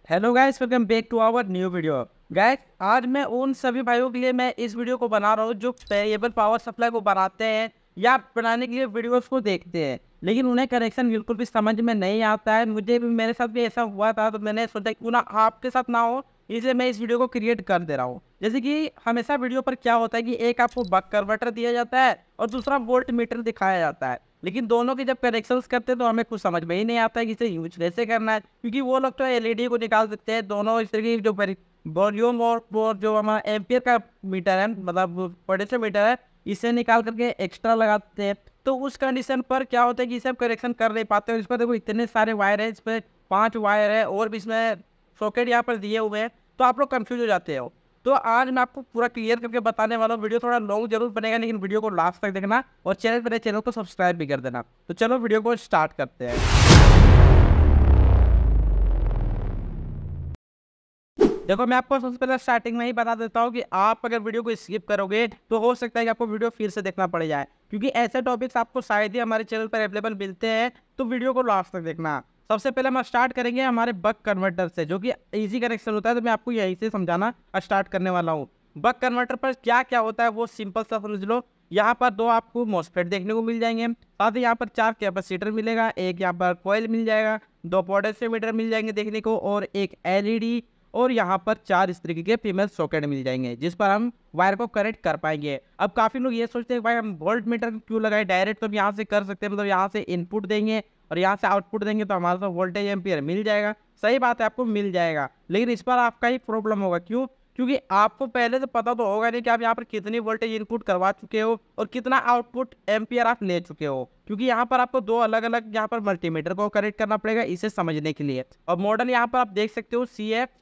Hello guys, welcome back to our new video. Guys, आज मैं उन सभी भाइयों के लिए मैं इस वीडियो को बना रहा हूँ जो वेरिएबल पावर सप्लाई को बनाते हैं या बनाने के लिए वीडियोस को देखते हैं, लेकिन उन्हें कनेक्शन बिल्कुल भी समझ में नहीं आता है। मुझे भी, मेरे साथ भी ऐसा हुआ था, तो मैंने सोचा क्यों ना आपके साथ ना हो, इसलिए मैं इस वीडियो को क्रिएट कर दे रहा हूँ। जैसे कि हमेशा वीडियो पर क्या होता है कि एक आपको बक कन्वर्टर दिया जाता है और दूसरा वोल्ट मीटर दिखाया जाता है, लेकिन दोनों की जब कनेक्शंस करते हैं तो हमें कुछ समझ में ही नहीं आता है कि इसे यूज कैसे करना है, क्योंकि वो लोग तो एलईडी को निकाल देते हैं। दोनों इस तरीके की जो वॉल्यूम और वो जो हमारा एम्पियर का मीटर है, मतलब पोटेंशियल मीटर है, इसे निकाल करके एक्स्ट्रा लगाते हैं। तो उस कंडीशन पर क्या होता है कि इसे हम करेक्शन कर नहीं पाते हैं। इस पर देखो इतने सारे वायर है, इस पर 5 वायर है और भी इसमें सॉकेट यहाँ पर दिए हुए हैं, तो आप लोग कंफ्यूज हो जाते हो। तो आज मैं आपको पूरा क्लियर करके बताने वाला हूँ। वीडियो थोड़ा लॉन्ग जरूर बनेगा, लेकिन वीडियो को लास्ट तक देखना और चैनल को सब्सक्राइब भी कर देना। तो चलो वीडियो को स्टार्ट करते हैं। देखो, मैं आपको सबसे पहले स्टार्टिंग में ही बता देता हूँ कि आप अगर वीडियो को स्किप करोगे तो हो सकता है कि आपको वीडियो फिर से देखना पड़ जाए, क्योंकि ऐसे टॉपिक्स आपको शायद ही हमारे चैनल पर अवेलेबल मिलते हैं। तो वीडियो को लास्ट तक देखना। सबसे पहले हम स्टार्ट करेंगे हमारे बक कन्वर्टर से, जो कि इजी कनेक्शन होता है। तो मैं आपको यहीं से समझाना स्टार्ट करने वाला हूँ। बक कन्वर्टर पर क्या क्या होता है वो सिंपल सा समझ लो। यहाँ पर दो आपको मॉसफेट देखने को मिल जाएंगे, साथ ही यहाँ पर 4 कैपेसिटर मिलेगा, एक यहाँ पर कॉइल मिल जाएगा, 2 पोटेंशियोमीटर मिल जाएंगे देखने को, और एक एलईडी, और यहाँ पर 4 इस तरीके के फीमेल सॉकेट मिल जाएंगे जिस पर हम वायर को कनेक्ट कर पाएंगे। अब काफी लोग ये सोचते हैं भाई हम वोल्ट मीटर क्यों लगाए, डायरेक्ट तो हम यहाँ से कर सकते हैं, मतलब यहाँ से इनपुट देंगे और यहाँ से आउटपुट देंगे तो हमारा तो वोल्टेज एम्पियर मिल जाएगा। सही बात है, आपको मिल जाएगा, लेकिन इस पर आपका ही प्रॉब्लम होगा। क्यों? क्योंकि आपको पहले से पता तो होगा नहीं कि आप यहाँ पर कितनी वोल्टेज इनपुट करवा चुके हो और कितना आउटपुट एम्पियर आप ले चुके हो, क्योंकि यहाँ पर आपको दो अलग अलग यहाँ पर मल्टीमीटर को कनेक्ट करना पड़ेगा इसे समझने के लिए। और मॉडल यहाँ पर आप देख सकते हो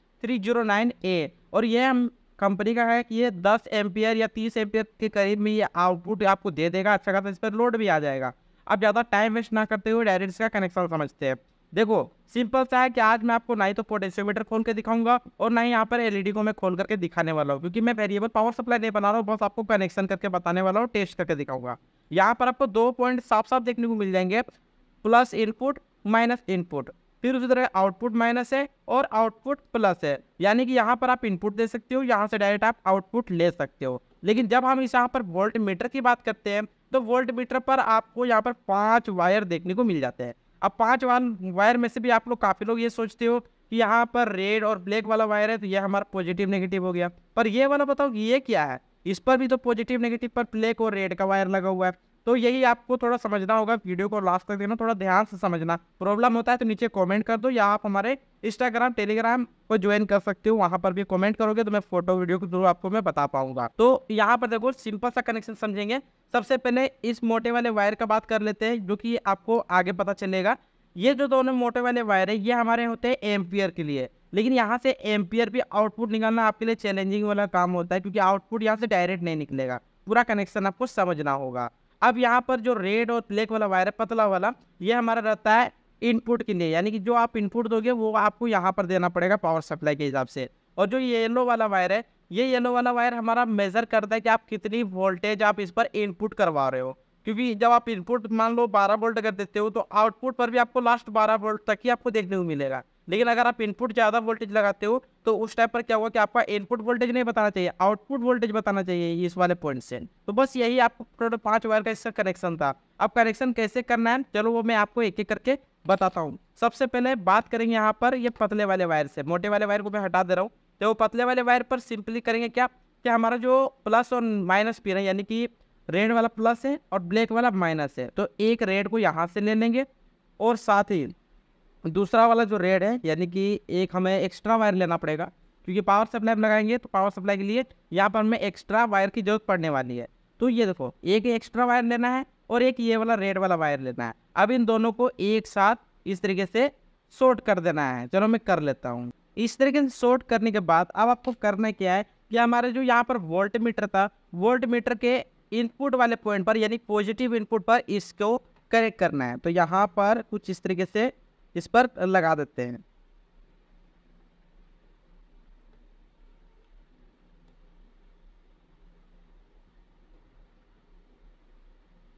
CF309A, और ये हम कंपनी का है कि ये 10 एम्पियर या 30 एम्पियर के करीब में ये आउटपुट आपको दे देगा। अच्छा खासा इस पर लोड भी आ जाएगा। अब ज़्यादा टाइम वेस्ट ना करते हुए डायरेक्ट इसका कनेक्शन समझते हैं। देखो, सिंपल सा है कि आज मैं आपको ना ही तो पोटेंशियोमीटर खोल के दिखाऊंगा और ना ही यहाँ पर एलईडी को मैं खोल करके दिखाने वाला हूँ, क्योंकि मैं वेरिएबल पावर सप्लाई नहीं बना रहा हूँ, बस आपको कनेक्शन करके बताने वाला हूँ, टेस्ट करके दिखाऊंगा। यहाँ पर आपको 2 पॉइंट साफ साफ देखने को मिल जाएंगे, प्लस इनपुट माइनस इनपुट। फिर उसी तरह आउटपुट माइनस है और आउटपुट प्लस है, यानी कि यहाँ पर आप इनपुट दे सकते हो, यहाँ से डायरेक्ट आप आउटपुट ले सकते हो। लेकिन जब हम इस यहाँ पर वोल्ट मीटर की बात करते हैं तो वोल्ट मीटर पर आपको यहाँ पर 5 वायर देखने को मिल जाते हैं। अब 5 वायर में से भी आप लोग, काफी लोग ये सोचते हो कि यहाँ पर रेड और ब्लैक वाला वायर है तो ये हमारा पॉजिटिव नेगेटिव हो गया, पर ये वाला बताओ कि ये क्या है। इस पर भी तो पॉजिटिव नेगेटिव पर ब्लैक और रेड का वायर लगा हुआ है। तो यही आपको थोड़ा समझना होगा, वीडियो को लास्ट तक देना, थोड़ा ध्यान से समझना। प्रॉब्लम होता है तो नीचे कमेंट कर दो, या आप हमारे इंस्टाग्राम टेलीग्राम को ज्वाइन कर सकते हो, वहां पर भी कमेंट करोगे तो मैं फोटो वीडियो के थ्रू आपको मैं बता पाऊंगा। तो यहाँ पर देखो सिंपल सा कनेक्शन समझेंगे। सबसे पहले इस मोटे वाले वायर का बात कर लेते हैं, जो कि आपको आगे पता चलेगा। ये जो दोनों मोटे वाले वायर है ये हमारे होते हैं एम्पियर के लिए, लेकिन यहाँ से एम्पियर भी आउटपुट निकालना आपके लिए चैलेंजिंग वाला काम होता है, क्योंकि आउटपुट यहाँ से डायरेक्ट नहीं निकलेगा। पूरा कनेक्शन आपको समझना होगा। अब यहाँ पर जो रेड और ब्लैक वाला वायर है, पतला वाला, ये हमारा रहता है इनपुट के लिए, यानी कि जो आप इनपुट दोगे वो आपको यहाँ पर देना पड़ेगा पावर सप्लाई के हिसाब से। और जो येलो वाला वायर है, ये येलो वाला वायर हमारा मेजर करता है कि आप कितनी वोल्टेज आप इस पर इनपुट करवा रहे हो, क्योंकि जब आप इनपुट मान लो 12 वोल्ट कर देते हो तो आउटपुट पर भी आपको लास्ट 12 वोल्ट तक ही आपको देखने को मिलेगा। लेकिन अगर आप इनपुट ज़्यादा वोल्टेज लगाते हो तो उस टाइम पर क्या होगा कि आपका इनपुट वोल्टेज नहीं बताना चाहिए, आउटपुट वोल्टेज बताना चाहिए इस वाले पॉइंट से। तो बस यही आपको टोटल 5 वायर का इसका कनेक्शन था। अब कनेक्शन कैसे करना है चलो वो मैं आपको एक एक करके बताता हूँ। सबसे पहले बात करेंगे यहाँ पर ये पतले वाले वायर से, मोटे वाले वायर को मैं हटा दे रहा हूँ। तो वो पतले वाले वायर पर सिंपली करेंगे क्या कि हमारा जो प्लस और माइनस पिन है, यानी कि रेड वाला प्लस है और ब्लैक वाला माइनस है, तो एक रेड को यहाँ से ले लेंगे और साथ ही दूसरा वाला जो रेड है, यानी कि एक हमें एक्स्ट्रा वायर लेना पड़ेगा, क्योंकि पावर सप्लाई लगाएंगे तो पावर सप्लाई के लिए यहाँ पर हमें एक्स्ट्रा वायर की जरूरत पड़ने वाली है। तो ये देखो, एक एक्स्ट्रा वायर लेना है और एक ये वाला रेड वाला वायर लेना है। अब इन दोनों को एक साथ इस तरीके से शॉर्ट कर देना है। चलो मैं कर लेता हूँ। इस तरीके से शॉर्ट करने के बाद अब आपको करना क्या है कि हमारे जो यहाँ पर वोल्ट मीटर था, वोल्ट मीटर के इनपुट वाले पॉइंट पर, यानी पॉजिटिव इनपुट पर इसको कनेक्ट करना है। तो यहाँ पर कुछ इस तरीके से इस पर लगा देते हैं।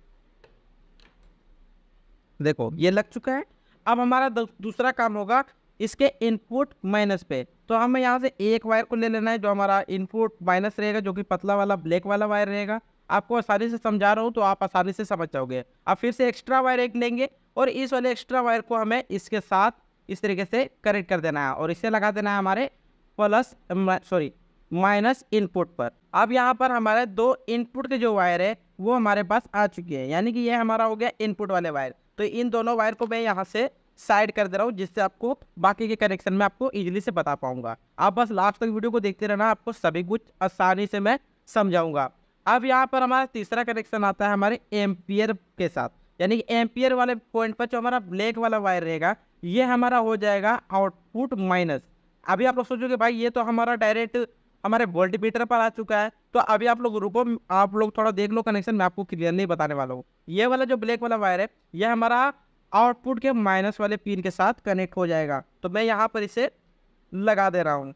देखो ये लग चुका है। अब हमारा दूसरा काम होगा इसके इनपुट माइनस पे। तो हमें यहाँ से एक वायर को ले लेना है जो हमारा इनपुट माइनस रहेगा, जो कि पतला वाला ब्लैक वाला वायर रहेगा। आपको आसानी से समझा रहा हूँ तो आप आसानी से समझ जाओगे। अब फिर से एक्स्ट्रा वायर एक लेंगे और इस वाले एक्स्ट्रा वायर को हमें इसके साथ इस तरीके से कनेक्ट कर देना है और इसे लगा देना है हमारे प्लस माइनस इनपुट पर। अब यहाँ पर हमारे दो इनपुट के जो वायर है वो हमारे पास आ चुके हैं, यानी कि ये हमारा हो गया इनपुट वाले वायर। तो इन दोनों वायर को मैं यहाँ से साइड कर दे रहा हूँ, जिससे आपको बाकी के कनेक्शन में आपको इजीली से बता पाऊंगा। आप बस लास्ट तक वीडियो को देखते रहना, आपको सभी कुछ आसानी से मैं समझाऊंगा। अब यहाँ पर हमारा तीसरा कनेक्शन आता है हमारे एम्पियर के साथ, यानी कि एम्पियर वाले पॉइंट पर जो हमारा ब्लैक वाला वायर रहेगा ये हमारा हो जाएगा आउटपुट माइनस। अभी आप लोग सोचोगे भाई ये तो हमारा डायरेक्ट हमारे वोल्टमीटर पर आ चुका है। तो अभी आप लोग रुको, आप लोग थोड़ा देख लो कनेक्शन, मैं आपको क्लियरली बताने वाला हूँ। ये वाला जो ब्लैक वाला वायर है ये हमारा आउटपुट के माइनस वाले पिन के साथ कनेक्ट हो जाएगा। तो मैं यहाँ पर इसे लगा दे रहा हूँ।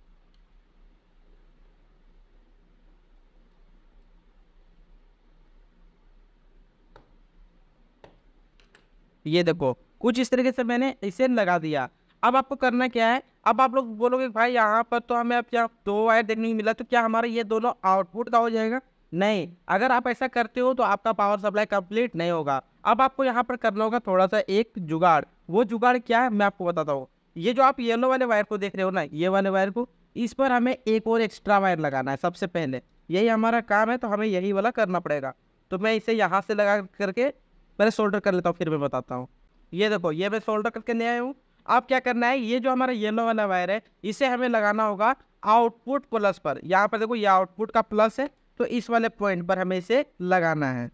ये देखो कुछ इस तरीके से मैंने इसे लगा दिया। अब आपको करना क्या है, अब आप लोग बोलोगे भाई यहाँ पर तो हमें अब क्या दो वायर देखने को मिला, तो क्या हमारा ये दोनों आउटपुट का हो जाएगा? नहीं, अगर आप ऐसा करते हो तो आपका पावर सप्लाई कंप्लीट नहीं होगा। अब आपको यहाँ पर करना होगा थोड़ा सा एक जुगाड़। वो जुगाड़ क्या है मैं आपको बताता हूँ। ये जो आप येलो वाले वायर को देख रहे हो ना, ये वाले वायर को, इस पर हमें एक और एक्स्ट्रा वायर लगाना है सबसे पहले। यही हमारा काम है, तो हमें यही वाला करना पड़ेगा। तो मैं इसे यहाँ से लगा करके पहले सोल्डर कर लेता हूँ, फिर मैं बताता हूँ। ये देखो ये मैं सोल्डर करके ले आया हूँ। अब क्या करना है, ये जो हमारा येलो वाला वायर है इसे हमें लगाना होगा आउटपुट प्लस पर। यहाँ पर देखो ये आउटपुट का प्लस है, तो इस वाले पॉइंट पर हमें इसे लगाना है।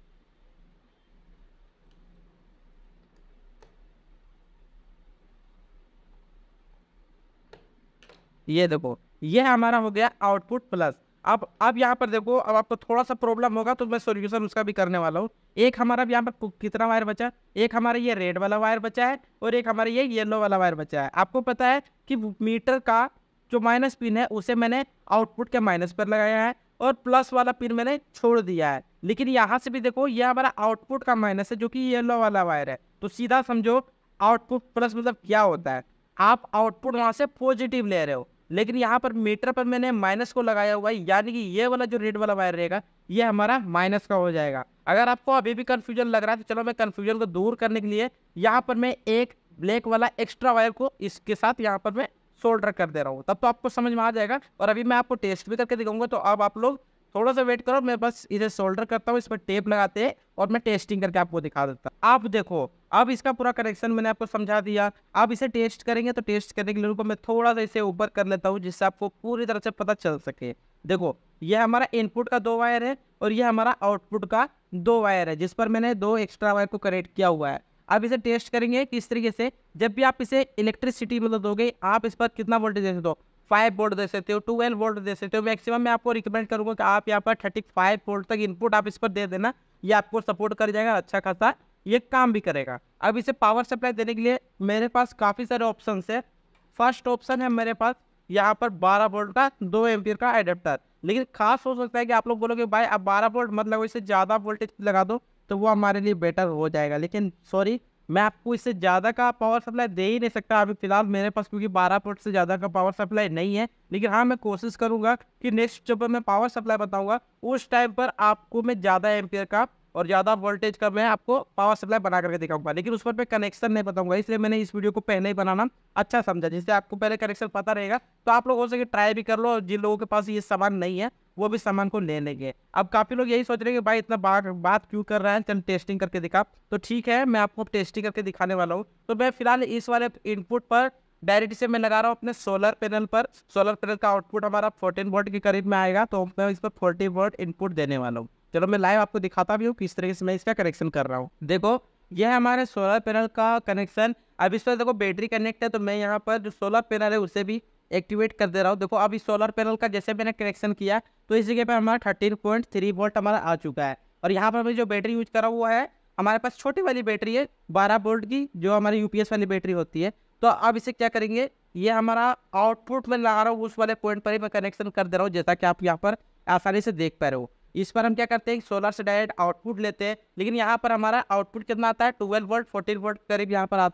ये देखो ये हमारा हो गया आउटपुट प्लस। अब यहाँ पर देखो, अब आपको थोड़ा सा प्रॉब्लम होगा तो मैं सॉल्यूशन उसका भी करने वाला हूँ। एक हमारा यहाँ पर कितना वायर बचा, एक हमारा ये रेड वाला वायर बचा है और एक हमारा ये येलो वाला वायर बचा है। आपको पता है कि मीटर का जो माइनस पिन है उसे मैंने आउटपुट के माइनस पर लगाया है और प्लस वाला पिन मैंने छोड़ दिया है। लेकिन यहाँ से भी देखो ये हमारा आउटपुट का माइनस है जो कि येलो वाला वायर है। तो सीधा समझो आउटपुट प्लस मतलब क्या होता है, आप आउटपुट वहाँ से पॉजिटिव ले रहे हो, लेकिन यहाँ पर मीटर पर मैंने माइनस को लगाया हुआ है, यानी कि ये वाला जो रेड वाला वायर रहेगा ये हमारा माइनस का हो जाएगा। अगर आपको अभी भी कंफ्यूजन लग रहा है तो चलो मैं कंफ्यूजन को दूर करने के लिए यहाँ पर मैं एक ब्लैक वाला एक्स्ट्रा वायर को इसके साथ यहाँ पर मैं सोल्डर कर दे रहा हूँ, तब तो आपको समझ में आ जाएगा। और अभी मैं आपको टेस्ट भी करके दिखाऊंगा, तो अब आप लोग थोड़ा सा वेट करो, मैं बस इसे सोल्डर करता हूँ, इस पर टेप लगाते हैं और मैं टेस्टिंग करके आपको दिखा देता हूँ। आप देखो अब इसका पूरा कनेक्शन मैंने आपको समझा दिया। अब इसे टेस्ट करेंगे, तो टेस्ट करने के लिए मैं थोड़ा सा इसे ऊपर कर लेता हूँ जिससे आपको पूरी तरह से पता चल सके। देखो ये हमारा इनपुट का दो वायर है और ये हमारा आउटपुट का दो वायर है, जिस पर मैंने दो एक्स्ट्रा वायर को कनेक्ट किया हुआ है। अब इसे टेस्ट करेंगे किस तरीके से। जब भी आप इसे इलेक्ट्रिसिटी मतलब दोगे, आप इस पर कितना वोल्टेज दे सकते हो, 5 वोल्ट दे सकते हो, 12 वोल्ट दे सकते हो। मैक्सिमम मैं आपको रिकमेंड करूंगा कि आप यहाँ पर 35 वोल्ट तक इनपुट आप इस पर दे देना, ये आपको सपोर्ट कर जाएगा, अच्छा खासा ये काम भी करेगा। अब इसे पावर सप्लाई देने के लिए मेरे पास काफ़ी सारे ऑप्शन है। फर्स्ट ऑप्शन है मेरे पास यहाँ पर 12 वोल्ट का 2 एम्पियर का एडेप्टर। लेकिन खास हो सकता है कि आप लोग बोलोगे भाई अब 12 वोल्ट मत लगाओ, इससे ज़्यादा वोल्टेज लगा दो तो वो हमारे लिए बेटर हो जाएगा। लेकिन सॉरी, मैं आपको इससे ज़्यादा का पावर सप्लाई दे ही नहीं सकता अभी फिलहाल मेरे पास, क्योंकि 12 वोल्ट से ज़्यादा का पावर सप्लाई नहीं है। लेकिन हाँ मैं कोशिश करूँगा कि नेक्स्ट जब मैं पावर सप्लाई बताऊँगा उस टाइम पर आपको मैं ज़्यादा एम्पियर का और ज़्यादा वोल्टेज का मैं आपको पावर सप्लाई बना करके दिखाऊंगा। लेकिन उस पर मैं कनेक्शन नहीं बताऊंगा, इसलिए मैंने इस वीडियो को पहले ही बनाना अच्छा समझा, जिससे आपको पहले कनेक्शन पता रहेगा। तो आप लोग हो सके ट्राई भी कर लो, और जिन लोगों के पास ये सामान नहीं है वो भी सामान को ले लेंगे। अब काफ़ी लोग यही सोच रहे हैं कि भाई इतना बात क्यों कर रहा है, चल टेस्टिंग करके दिखा। तो ठीक है, मैं आपको टेस्टिंग करके दिखाने वाला हूँ। तो मैं फिलहाल इस वाले इनपुट पर डायरेक्ट से मैं लगा रहा हूँ अपने सोलर पैनल पर। सोलर पैनल का आउटपुट हमारा 14 वोल्ट के करीब में आएगा, तो मैं इस पर 40 वोल्ट इनपुट देने वाला हूँ। चलो मैं लाइव आपको दिखाता भी हूँ किस तरीके से मैं इसका कनेक्शन कर रहा हूँ। देखो यह है हमारे सोलर पैनल का कनेक्शन। अब इस पर देखो बैटरी कनेक्ट है, तो मैं यहाँ पर जो सोलर पैनल है उसे भी एक्टिवेट कर दे रहा हूँ। देखो अब इस सोलर पैनल का जैसे मैंने कनेक्शन किया तो इस जगह पर हमारा 13.3 वोल्ट हमारा आ चुका है। और यहाँ पर मैं जो बैटरी यूज कर रहा हूँ वो है हमारे पास छोटी वाली बैटरी है 12 वोल्ट की, जो हमारी यूपीएस वाली बैटरी होती है। तो अब इसे क्या करेंगे, ये हमारा आउटपुट में लगा रहा हूँ उस वाले पॉइंट पर ही मैं कनेक्शन कर दे रहा हूँ, जैसा कि आप यहाँ पर आसानी से देख पा रहे हो। इस पर हम क्या करते हैं, सोलर से डायरेक्ट आउटपुट लेते हैं। लेकिन यहाँ पर हमारा आउटपुट कितना आता है, 12 वोल्ट 14 वोल्ट करीब यहाँ पर आता है।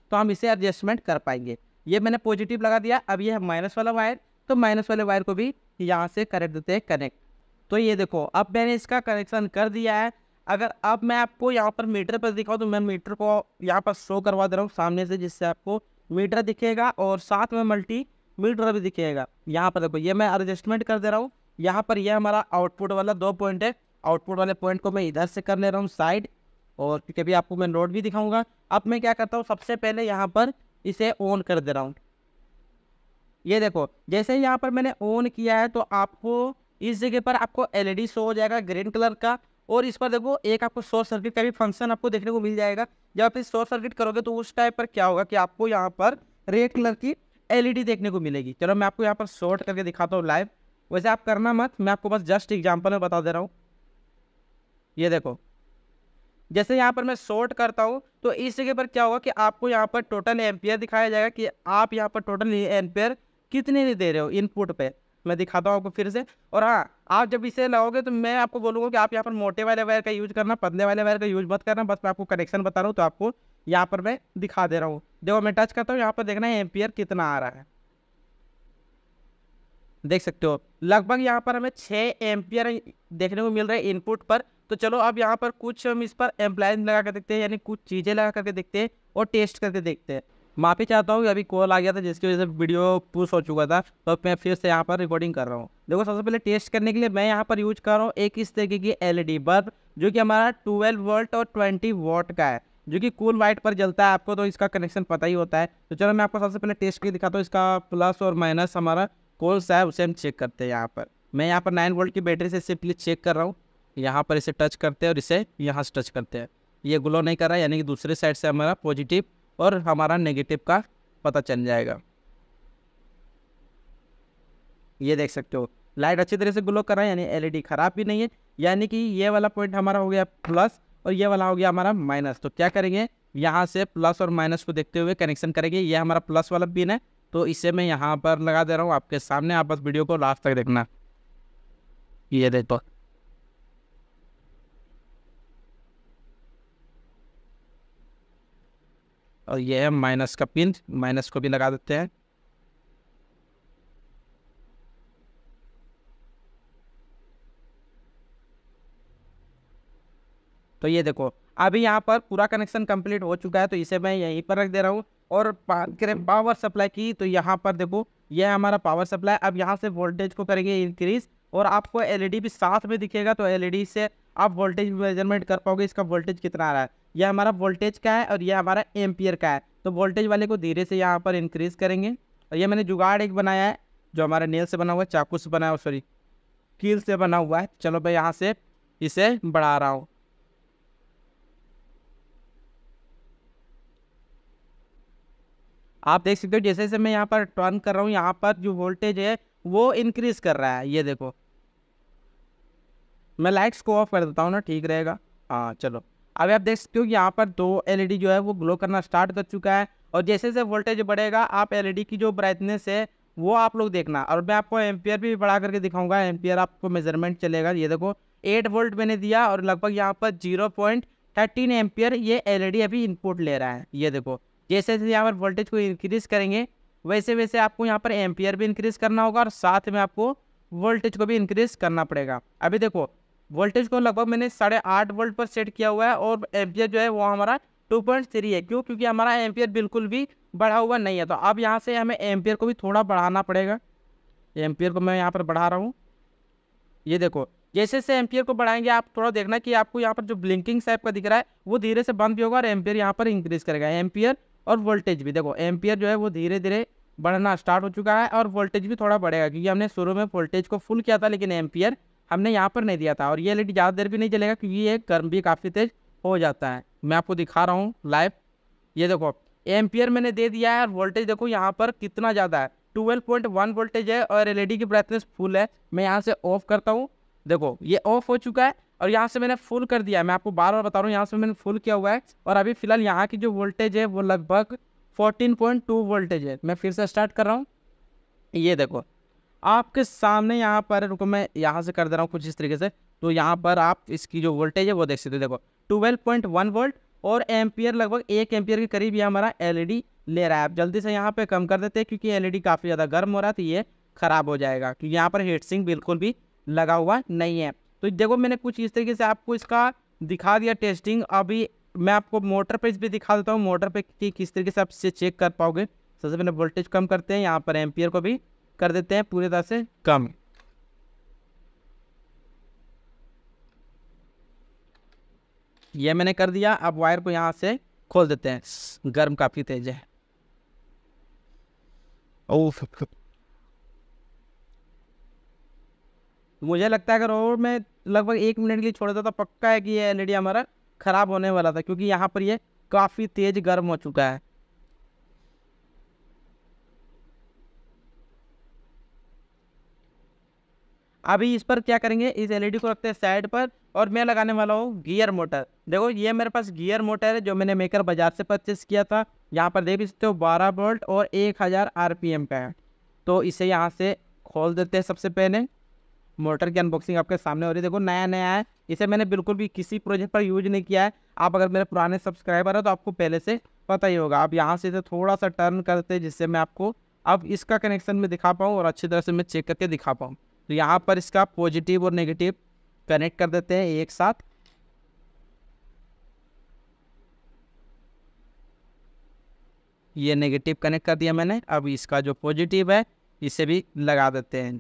तो हम इसे एडजस्टमेंट कर पाएंगे। ये मैंने पॉजिटिव लगा दिया। अब ये है माइनस वाला वायर, तो माइनस वाले वायर को भी यहाँ से कर देते हैं कनेक्ट। तो ये देखो अब मैंने इसका कनेक्शन कर दिया है। अगर अब मैं आपको यहाँ पर मीटर पर दिखाऊँ तो मैं मीटर को यहाँ पर शो करवा दे रहा हूँ सामने से, जिससे आपको मीटर दिखेगा और साथ में मल्टी मीटर भी दिखेगा। यहाँ पर देखो ये मैं एडजस्टमेंट कर दे रहा हूँ। यहाँ पर यह हमारा आउटपुट वाला 2 पॉइंट है। आउटपुट वाले पॉइंट को मैं इधर से कर ले रहा हूँ साइड, और कभी आपको मैं नोट भी दिखाऊंगा। अब मैं क्या करता हूँ, सबसे पहले यहाँ पर इसे ऑन कर दे रहा हूँ। ये देखो जैसे ही यहाँ पर मैंने ऑन किया है तो आपको इस जगह पर आपको एलईडी शो हो जाएगा ग्रीन कलर का, और इस पर देखो एक आपको शॉर्ट सर्किट का भी फंक्शन आपको देखने को मिल जाएगा। जब आप इस शॉर्ट सर्किट करोगे तो उस टाइप पर क्या होगा कि आपको यहाँ पर रेड कलर की एलईडी देखने को मिलेगी। चलो मैं आपको यहाँ पर शॉर्ट करके दिखाता हूँ लाइव। वैसे आप करना मत, मैं आपको बस जस्ट एग्जाम्पल में बता दे रहा हूँ। ये देखो जैसे यहाँ पर मैं शॉर्ट करता हूँ तो इस जगह पर क्या होगा कि आपको यहाँ पर टोटल एम्पियर दिखाया जाएगा कि आप यहाँ पर टोटल एम्पियर कितने दे रहे हो इनपुट पे। मैं दिखाता हूँ आपको फिर से। और हाँ, आप जब इसे लगाओगे तो मैं आपको बोलूँगा कि आप यहाँ पर मोटे वाले वायर का यूज करना, पतले वाले वायर का यूज मत करना। बस मैं आपको कनेक्शन बता रहा हूँ, तो आपको यहाँ पर मैं दिखा दे रहा हूँ। देखो मैं टच करता हूँ, यहाँ पर देखना है एम्पियर कितना आ रहा है, देख सकते हो लगभग यहाँ पर हमें 6 एम्पियर देखने को मिल रहा है इनपुट पर। तो चलो अब यहाँ पर कुछ हम इस पर एम्प्लाइज लगा कर देखते हैं, यानी कुछ चीज़ें लगा करके देखते हैं और टेस्ट करके देखते हैं। माफ़ी चाहता हूँ, अभी कॉल आ गया था जिसकी वजह से वीडियो पुश हो चुका था, तो मैं फिर से यहाँ पर रिकॉर्डिंग कर रहा हूँ। देखो सबसे पहले टेस्ट करने के लिए मैं यहाँ पर यूज कर रहा हूँ एक इस तरीके की एलईडी बल्ब, जो कि हमारा 12 वोल्ट और 20 वॉट का है, जो कि कूल वाइट पर जलता है। आपको तो इसका कनेक्शन पता ही होता है। तो चलो मैं आपको सबसे पहले टेस्ट करके दिखाता हूँ इसका प्लस और माइनस हमारा कौन सा है, उसे हम चेक करते हैं। यहाँ पर मैं यहाँ पर 9 वोल्ट की बैटरी से सिंपली चेक कर रहा हूँ। यहाँ पर इसे टच करते हैं और इसे यहाँ से टच करते हैं, ये ग्लो नहीं कर रहा है, यानी कि दूसरे साइड से हमारा पॉजिटिव और हमारा नेगेटिव का पता चल जाएगा। ये देख सकते हो लाइट अच्छी तरह से ग्लो कर रहा है, यानी एलईडी खराब भी नहीं है। यानी कि ये वाला पॉइंट हमारा हो गया प्लस और ये वाला हो गया हमारा माइनस। तो क्या करेंगे, यहाँ से प्लस और माइनस को देखते हुए कनेक्शन करेंगे। ये हमारा प्लस वाला पिन है, तो इसे मैं यहाँ पर लगा दे रहा हूँ आपके सामने। आप बस वीडियो को लास्ट तक देखना। ये देखो और ये है माइनस का पिन, माइनस को भी लगा देते हैं। तो ये देखो अभी यहाँ पर पूरा कनेक्शन कंप्लीट हो चुका है, तो इसे मैं यहीं पर रख दे रहा हूँ। और बात करें पावर सप्लाई की, तो यहाँ पर देखो ये है हमारा पावर सप्लाई। अब यहाँ से वोल्टेज को करेंगे इंक्रीज, और आपको एलईडी भी साथ में दिखेगा, तो एलईडी से आप वोल्टेज मेजरमेंट कर पाओगे इसका वोल्टेज कितना आ रहा है। यह हमारा वोल्टेज का है और यह हमारा एम्पियर का है। तो वोल्टेज वाले को धीरे से यहाँ पर इंक्रीज करेंगे। और ये मैंने जुगाड़ एक बनाया है जो हमारे नेल से बना हुआ है, चाकू से बना हुआ, सॉरी कील से बना हुआ है। चलो मैं यहाँ से इसे बढ़ा रहा हूँ। आप देख सकते हो जैसे जैसे मैं यहाँ पर टर्न कर रहा हूँ, यहाँ पर जो वोल्टेज है वो इंक्रीज कर रहा है। ये देखो मैं लाइट्स को ऑफ कर देता हूँ ना, ठीक रहेगा। हाँ चलो अभी आप देख सकते हो कि यहाँ पर 2 एलईडी जो है वो ग्लो करना स्टार्ट कर चुका है। और जैसे जैसे वोल्टेज बढ़ेगा आप एलईडी की जो ब्राइटनेस है वो आप लोग देखना। और मैं आपको एम्पियर भी बढ़ा करके दिखाऊंगा, एम्पियर आपको मेजरमेंट चलेगा। ये देखो 8 वोल्ट मैंने दिया और लगभग यहाँ पर 0.13 एम्पियर ये एलईडी अभी इनपुट ले रहा है। ये देखो जैसे जैसे यहाँ पर वोल्टेज को इंक्रीज करेंगे वैसे वैसे आपको यहाँ पर एम्पियर भी इंक्रीज करना होगा, और साथ में आपको वोल्टेज को भी इंक्रीज करना पड़ेगा। अभी देखो वोल्टेज को लगभग मैंने 8.5 वोल्ट पर सेट किया हुआ है, और एम्पियर जो है वो हमारा 2.3 है। क्यों? क्योंकि हमारा एम्पियर बिल्कुल भी बढ़ा हुआ नहीं है। तो अब यहाँ से हमें एम्पियर को भी थोड़ा बढ़ाना पड़ेगा। एम्पियर को मैं यहाँ पर बढ़ा रहा हूँ। ये देखो जैसे जैसे एम्पियर को बढ़ाएंगे आप थोड़ा देखना कि आपको यहाँ पर जो ब्लिंकिंग टाइप का दिख रहा है वो धीरे से बंद भी होगा, और एम्पियर यहाँ पर इंक्रीज करेगा। एम्पियर और वोल्टेज भी देखो, एम्पियर जो है वो धीरे धीरे बढ़ना स्टार्ट हो चुका है, और वोल्टेज भी थोड़ा बढ़ेगा, क्योंकि हमने शुरू में वोल्टेज को फुल किया था लेकिन एम्पियर हमने यहाँ पर नहीं दिया था। और ये एलईडी ज़्यादा देर भी नहीं चलेगा, क्योंकि ये गर्म भी काफ़ी तेज हो जाता है। मैं आपको दिखा रहा हूँ लाइव। ये देखो एम्पियर मैंने दे दिया है, और वोल्टेज देखो यहाँ पर कितना ज़्यादा है, 12.1 वोल्टेज है, और एलईडी की ब्राइटनेस फुल है। मैं यहाँ से ऑफ करता हूँ, देखो ये ऑफ हो चुका है, और यहाँ से मैंने फुल कर दिया है। मैं आपको बार बार बता रहा हूँ, यहाँ से मैंने फुल किया हुआ है। और अभी फिलहाल यहाँ की जो वोल्टेज है वो लगभग 14.2 वोल्टेज है। मैं फिर से स्टार्ट कर रहा हूँ। ये देखो आपके सामने यहाँ पर, रुको मैं यहाँ से कर दे रहा हूँ कुछ इस तरीके से। तो यहाँ पर आप इसकी जो वोल्टेज है वो देख सकते हो। देखो 12.1 वोल्ट और एम्पियर लगभग 1 एम्पियर के करीब ये हमारा एलईडी ले रहा है। आप जल्दी से यहाँ पे कम कर देते हैं क्योंकि एलईडी काफ़ी ज़्यादा गर्म हो रहा है, तो ये ख़राब हो जाएगा क्योंकि यहाँ पर हीट सिंक बिल्कुल भी लगा हुआ नहीं है। तो देखो मैंने कुछ इस तरीके से आपको इसका दिखा दिया टेस्टिंग। अभी मैं आपको मोटर पे इस भी दिखा देता हूँ, मोटर पे किस तरीके से आप इसे चेक कर पाओगे। सबसे पहले वोल्टेज कम करते हैं, यहाँ पर एम्पियर को भी कर देते हैं पूरी तरह से कम। ये मैंने कर दिया। अब वायर को यहाँ से खोल देते हैं, गर्म काफ़ी तेज है। मुझे लगता है अगर और मैं लगभग 1 मिनट के लिए छोड़ देता तो पक्का है कि ये एलईडी हमारा ख़राब होने वाला था, क्योंकि यहाँ पर ये काफ़ी तेज गर्म हो चुका है। अभी इस पर क्या करेंगे, इस एलईडी को रखते हैं साइड पर और मैं लगाने वाला हूँ गियर मोटर। देखो ये मेरे पास गियर मोटर है जो मैंने मेकर बाजार से परचेस किया था। यहाँ पर देख सकते हो 12 वोल्ट और 1000 आरपीएम का है। तो इसे यहाँ से खोल देते हैं। सबसे पहले मोटर की अनबॉक्सिंग आपके सामने हो रही है। देखो नया नया है, इसे मैंने बिल्कुल भी किसी प्रोजेक्ट पर यूज नहीं किया है। आप अगर मेरे पुराने सब्सक्राइबर हो तो आपको पहले से पता ही होगा। आप यहाँ से इसे थोड़ा सा टर्न करते हैं जिससे मैं आपको अब इसका कनेक्शन में दिखा पाऊँ और अच्छी तरह से मैं चेक करके दिखा पाऊँ। तो यहाँ पर इसका पॉजिटिव और नेगेटिव कनेक्ट कर देते हैं एक साथ। ये नेगेटिव कनेक्ट कर दिया मैंने। अब इसका जो पॉजिटिव है इसे भी लगा देते हैं।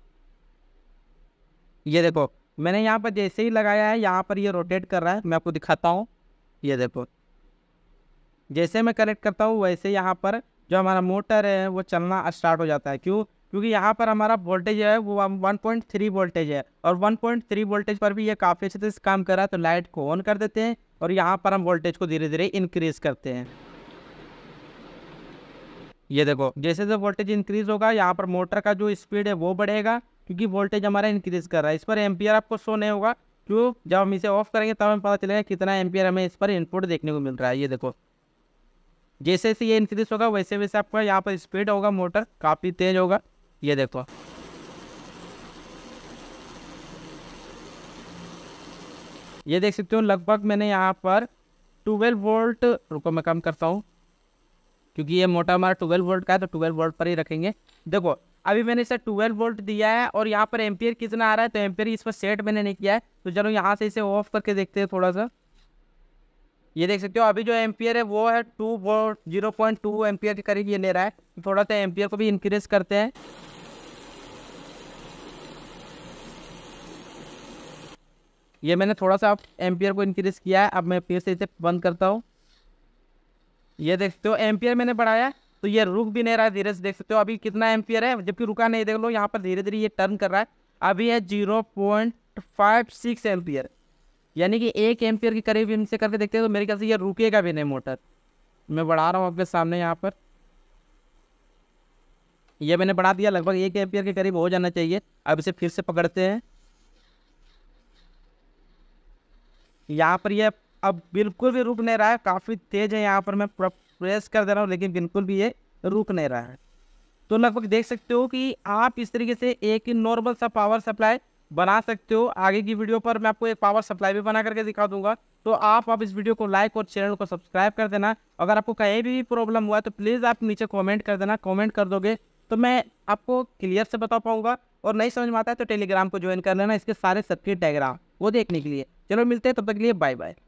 ये देखो मैंने यहाँ पर जैसे ही लगाया है यहाँ पर ये रोटेट कर रहा है। मैं आपको दिखाता हूँ, ये देखो जैसे मैं कनेक्ट करता हूँ वैसे यहाँ पर जो हमारा मोटर है वो चलना स्टार्ट हो जाता है। क्यों? क्योंकि यहाँ पर हमारा वोल्टेज है वो 1.3 वोल्टेज है और 1.3 वोल्टेज पर भी ये काफ़ी अच्छे से काम कर रहा है। तो लाइट को ऑन कर देते हैं और यहाँ पर हम वोल्टेज को धीरे धीरे इंक्रीज करते हैं। ये देखो जैसे जैसे वोल्टेज इंक्रीज होगा यहाँ पर मोटर का जो स्पीड है वो बढ़ेगा, क्योंकि वोल्टेज हमारा इंक्रीज कर रहा है। इस पर एम्पियर आपको शो नहीं होगा, क्यों? जब हम इसे ऑफ करेंगे तब हमें पता चलेगा कितना एम्पियर हमें इस पर इनपुट देखने को मिल रहा है। ये देखो जैसे जैसे ये इंक्रीज होगा वैसे वैसे आपका यहाँ पर स्पीड होगा, मोटर काफ़ी तेज होगा। ये देखो ये देख सकते हो लगभग मैंने यहाँ पर 12 वोल्ट, रुको मैं कम करता हूँ क्योंकि ये मोटा हमारा 12 वोल्ट का है तो 12 वोल्ट पर ही रखेंगे। देखो अभी मैंने इसे 12 वोल्ट दिया है और यहाँ पर एम्पियर कितना आ रहा है, तो एम्पियर इस पर सेट मैंने नहीं किया है। तो चलो यहाँ से इसे ऑफ करके देखते हैं थोड़ा सा। ये देख सकते हो अभी जो एम्पियर है वो है 2 वोल्ट 0.2 एम्पियर के करीब ये ले रहा है। तो थोड़ा सा एम्पियर को भी इंक्रीज करते हैं। ये मैंने थोड़ा सा एम्पियर को इंक्रीज किया है। अब मैं फिर से इसे बंद करता हूँ। ये देख सकते हो एम्पियर मैंने बढ़ाया तो ये रुक भी नहीं रहा है, धीरे से देख सकते हो अभी कितना एम्पियर है, जबकि रुका नहीं। देख लो यहाँ पर धीरे धीरे ये टर्न कर रहा है। अभी है 0.56 एम्पियर, यानी कि 1 एम्पियर के करीब इनसे करके देखते हैं तो मेरे ख्याल से ये रुकेगा भी नहीं मोटर। मैं बढ़ा रहा हूँ आपके सामने यहाँ पर। ये मैंने बढ़ा दिया, लगभग 1 एम्पियर के करीब हो जाना चाहिए। अब इसे फिर से पकड़ते हैं। यहाँ पर ये अब बिल्कुल भी रुक नहीं रहा है, काफ़ी तेज है। यहाँ पर मैं प्रेस कर दे रहा हूँ लेकिन बिल्कुल भी ये रुक नहीं रहा है। तो लगभग देख सकते हो कि आप इस तरीके से एक नॉर्मल सा पावर सप्लाई बना सकते हो। आगे की वीडियो पर मैं आपको एक पावर सप्लाई भी बना करके दिखा दूंगा। तो आप इस वीडियो को लाइक और चैनल को सब्सक्राइब कर देना। अगर आपको कहीं भी प्रॉब्लम हुआ है तो प्लीज़ आप नीचे कमेंट कर देना। कमेंट कर दोगे तो मैं आपको क्लियर से बता पाऊंगा। और नहीं समझ में आता है तो टेलीग्राम को ज्वाइन कर लेना, इसके सारे सर्किट डायग्राम वो देखने के लिए। चलो मिलते हैं, तब तक के लिए बाय बाय।